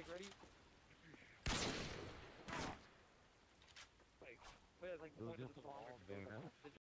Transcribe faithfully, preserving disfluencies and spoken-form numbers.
Like, ready? Like, wait, like, It was point of just the a song. wall there. The